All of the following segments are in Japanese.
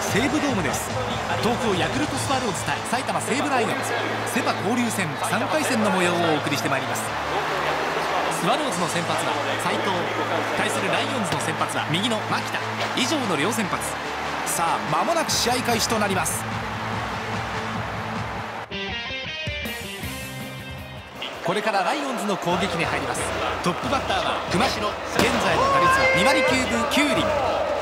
西武ドームです。東京ヤクルトスワローズ対埼玉西武ライオンズセ・パ交流戦3回戦の模様をお送りしてまいります。スワローズの先発は斉藤、対するライオンズの先発は右の牧田、以上の両先発。さあ間もなく試合開始となります。これからライオンズの攻撃に入ります。トップバッターは熊代、現在の打率は2割9分9厘。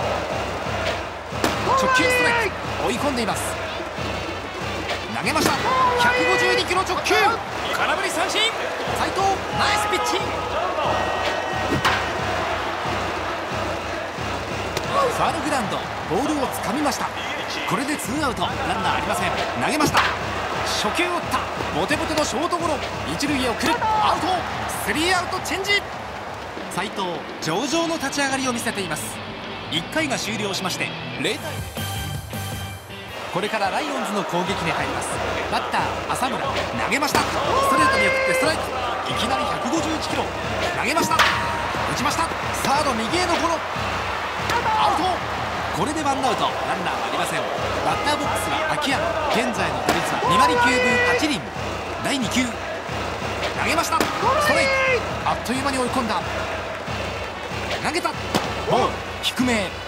直球ストライク、追い込んでいます。投げました。152キロ直球、空振り三振。斉藤ナイスピッチング。ファウルグラウンド、ボールをつかみました。これでツーアウト、ランナーありません。投げました。初球を打った、ボテボテのショートゴロ、一塁へ送る、アウト。スリーアウトチェンジ。斉藤上々の立ち上がりを見せています。1回が終了しまして0対0。これからライオンズの攻撃に入ります。バッター浅村、投げました。ストレート見送ってストライク、いきなり151キロ。投げました、打ちました。サード右へのゴロ、アウト。これでワンアウト、ランナーはありません。バッターボックスは秋山、現在の打率は2割9分8厘。第2球、投げました。ストライク、あっという間に追い込んだ。投げた、ボール低めへ。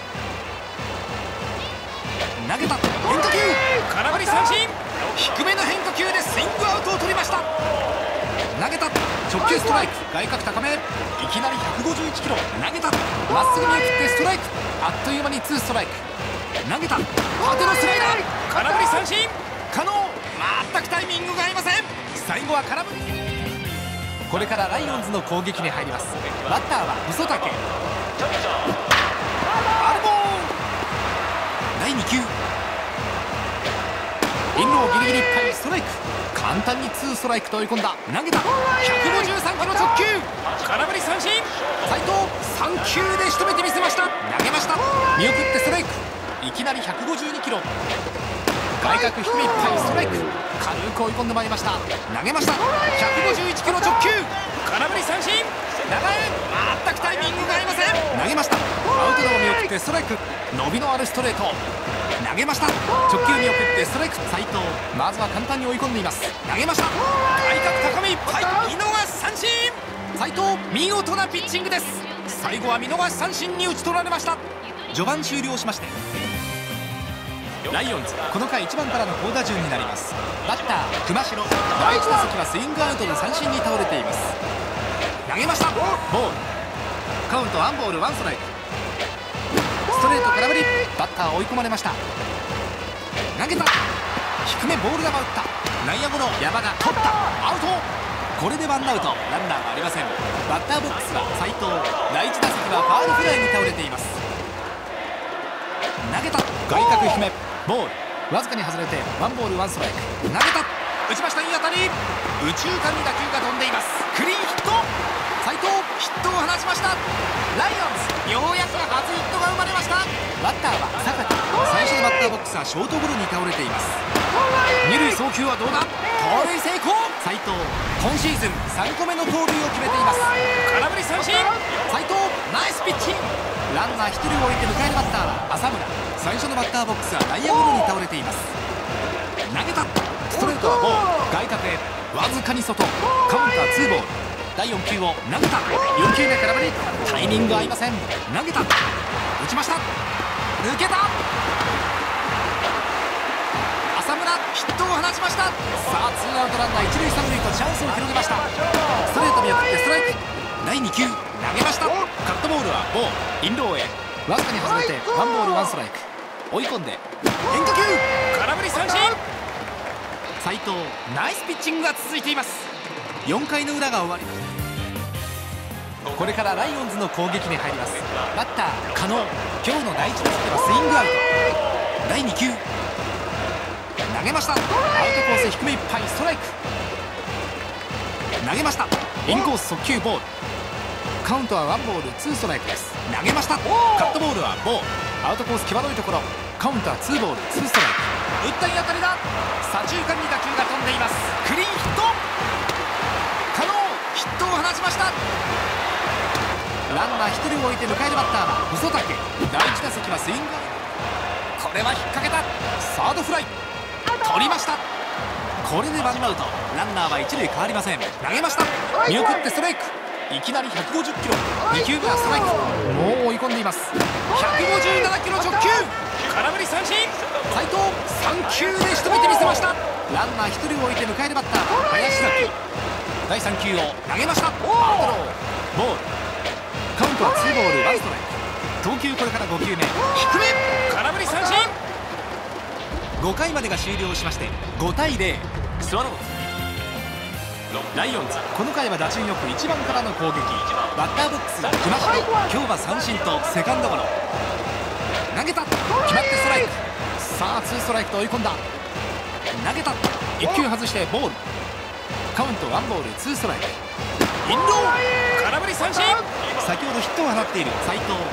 投げた、変化球、空振り三振。低めの変化球でスイングアウトを取りました。投げた、直球ストライク、外角高め、いきなり151キロ。投げた、まっすぐ見送ってストライク、あっという間にツーストライク。投げた、縦のスライダー、空振り三振。可能、全くタイミングが合いません。最後は空振り。これからライオンズの攻撃に入ります。バッターは磯竹、アルボー。第2球、インローギリギリいっぱいストライク、簡単にツーストライクと追い込んだ。投げた、153キロ直球、空振り三振。斉藤3球で仕留めてみせました。投げました、見送ってストライク、いきなり152キロ。外角低めいっぱいストライク、軽く追い込んでまいりました。投げました、151キロ直球、空振り三振。長い、全くタイミングが合いません。投げました、アウトロー見送ってストライク、伸びのあるストレート。投げました、直球見送ってストライク。斉藤まずは簡単に追い込んでいます。投げました、外角高めいっぱい、見逃し三振。斉藤見事なピッチングです。最後は見逃し三振に打ち取られました。序盤終了しましてライオンズこの回1番からの好打順になります。バッター熊代、第1打席はスイングアウトで三振に倒れています。投げました、ボール、カウントワンボールワンストライク。ストレート空振り、バッター追い込まれました。投げた、低めボール球打った、内野ゴロ、山田取った、アウト。これでワンアウト、ランナーはありません。バッターボックスは斉藤、第1打席はファウルフライに倒れています。投げた、外角低め、ボール、わずかに外れてワンボールワンストライク。投げた、打ちました、いい当たり、右中間に打球が飛んでいます。クリーンヒット。斉藤ヒットを放ちました。ライオンズようやく初ヒットが生まれました。バッターは坂田、最初のバッターボックスはショートゴロに倒れています。二塁送球はどうだ、盗塁成功。斉藤今シーズン3個目の盗塁を決めています。空振り三振。斉藤ナイスピッチング。ランナー1人を置いて迎えるバッターは浅村、最初のバッターボックスは内野ゴロに倒れています。投げた、ストレートはボール、外角へわずかに外、カウンターツーボール。第4球を投げた、4球目空振り、タイミング合いません。投げた、打ちました、抜けた。浅村ヒットを放ちました。さあツーアウトランナー1塁3塁とチャンスを広げました。ストレート見送ってストライク。第2球投げました、カットボールはボール、インローへわずかに外れてワンボールワンストライク。追い込んで変化球、空振り三振。斉藤ナイスピッチングが続いています。4回の裏が終わりました。これからライオンズの攻撃に入ります。バッター加納、今日の第1打席はスイングアウト。第2球投げました、アウトコース低めいっぱいストライク。投げました、インコース速球ボール、カウントはワンボールツーストライクです。投げました、カットボールはボール、アウトコース際どいところ、カウントはツーボールツーストライク。打ったいい当たりだ、左中間に打球が飛んでいます。クリーンヒット。加納ヒットを放ちました。ランナー1人を置いて迎えるバッターは細竹、第1打席はスイングアウト。 これは引っ掛けた。サードフライ取りました。これでワンアウト、ランナーは一塁変わりません。投げました。見送ってストライク。いきなり150キロ。2球目はストライク。もう追い込んでいます。157キロ直球。空振り三振。斉藤3球で仕留めてみせました。ランナー1人を置いて迎えるバッターは林崎。第3球を投げました。アウトローボール。カウントは2ボール1ストライク。投球これから5球目。低め空振り三振。5回までが終了しまして5対0。スワローズライオンズ、この回は打順よく1番からの攻撃。バッターボックスは熊代。今日は三振とセカンドゴロ。投げた。決まってストライク。さあ2ストライクと追い込んだ。投げた。1球外してボール。カウント1ボール2ストライク。インロー空振り三振。先ほどヒットを放っている斉藤。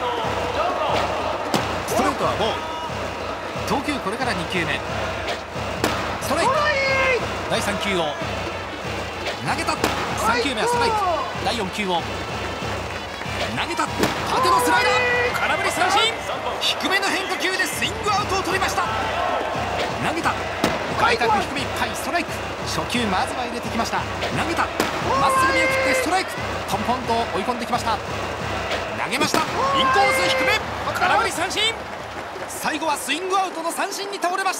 ストレートはボール。投球これから2球目。ストライク。第3球を投げた。3球目はストライク。第4球を投げた。縦のスライダー空振り三振。低めの変化球でスイングアウトを取りました。投げた。外角低めいっぱいストライク。初球まずは入れてきました。投げた。まっすぐ見送ってストライク。ポンポンと追い込んできました。投げました。インコース低め空振り三振。最後はスイングアウトの三振に倒れました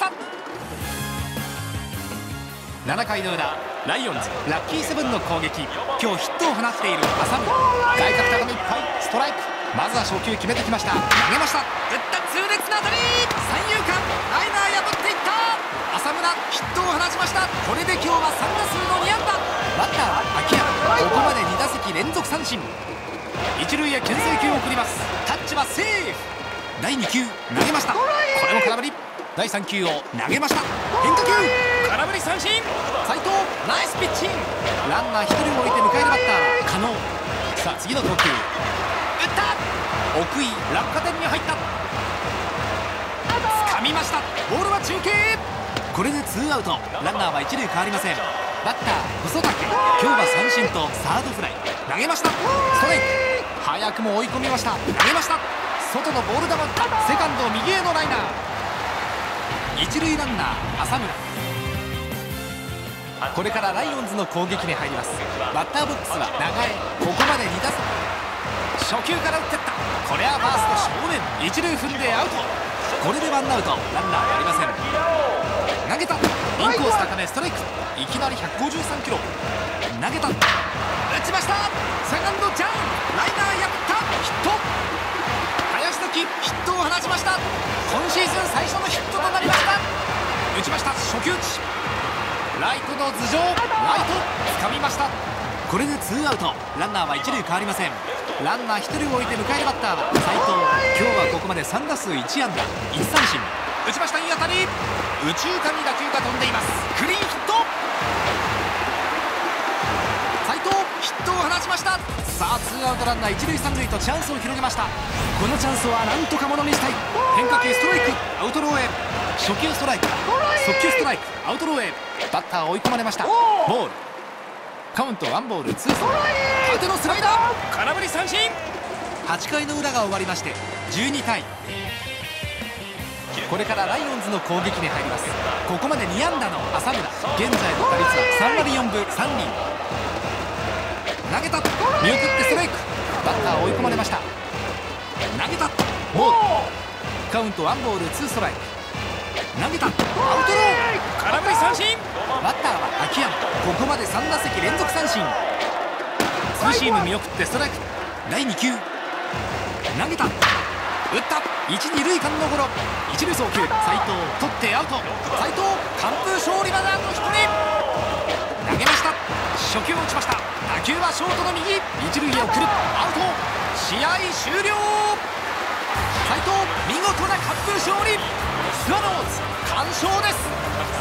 。7回の裏、ライオンズラッキーセブンの攻撃。今日ヒットを放っている浅村。外角高めいっぱいストライク。まずは初球決めてきました。投げました。打った痛烈な当たり。三遊間ライナー破っていった。浅村ヒットを放ちました。これで今日は3打数の2安打。バッターは秋山。ここまで2打席連続三振。一塁へ牽制球を送ります。タッチはセーフ。第2球投げました。これも空振り。第3球を投げました。変化球空振り三振。斉藤ナイスピッチング。ランナー1人を置いて迎えるバッターは加納。さあ次の投球。打った奥井落下点に入った。掴みました。ボールは中継。これで2アウト、ランナーは1塁変わりません。バッター細竹。今日は三振とサードフライ。投げました。ストライク。早くも追い込みました。投げました。外のボール球打った。セカンド右へのライナー。一塁ランナー浅村。これからライオンズの攻撃に入ります。バッターボックスは長江。ここまで2打席。初球から打ってった。これはファースト正面。一塁踏んでアウト。これでワンアウト、ランナーやりません。投げた。インコース高めストライク。いきなり153キロ。投げた。打ちました。セカンドチャンライナー破ったヒット。林崎ヒットを放ちました。今シーズン最初のヒットとなりました。打ちました。初球打ち。ライトの頭上。ライト掴みました。これで2アウト、ランナーは1塁変わりません。ランナー1人を置いて迎えるバッターは斉藤。今日はここまで3打数1安打1三振。打ちました。いい当たり。右中間に打球が飛んでいます。クリーンヒット。斉藤ヒットを放ちました。さあ2アウトランナー1塁3塁とチャンスを広げました。このチャンスはなんとかものにしたい。変化球ストライク。アウトローへ。初球ストライク。速球ストライク。アウトローへ。バッター追い込まれました。ボール。カウント1ボール2ストライク。縦のスライダー空振り三振。8回の裏が終わりまして12対。これからライオンズの攻撃に入ります。ここまで2安打の浅村。現在の打率は3割4分3厘。投げた。見送ってストライク。バッター追い込まれました。投げた。ボール。カウント1ボール2ストライク。投げた。アウトロー空振り三振。バッターは秋山。ここまで3打席連続三振。ツーシーム見送ってストライク。第2球投げた。打った。1、2塁間のゴロ。一塁送球。斉藤取ってアウト。斉藤完封勝利まであと1人。投げました。初球を打ちました。打球はショートの右。一塁へ送る。アウト。試合終了。斉藤見事な完封勝利。スワローズ完勝です。